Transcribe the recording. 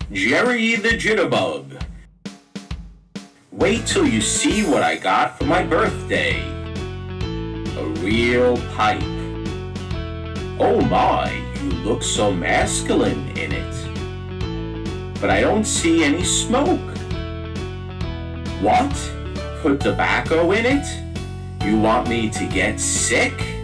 Jerry the Jitterbug. Wait till you see what I got for my birthday. A real pipe. Oh my, you look so masculine in it. But I don't see any smoke. What? Put tobacco in it? You want me to get sick?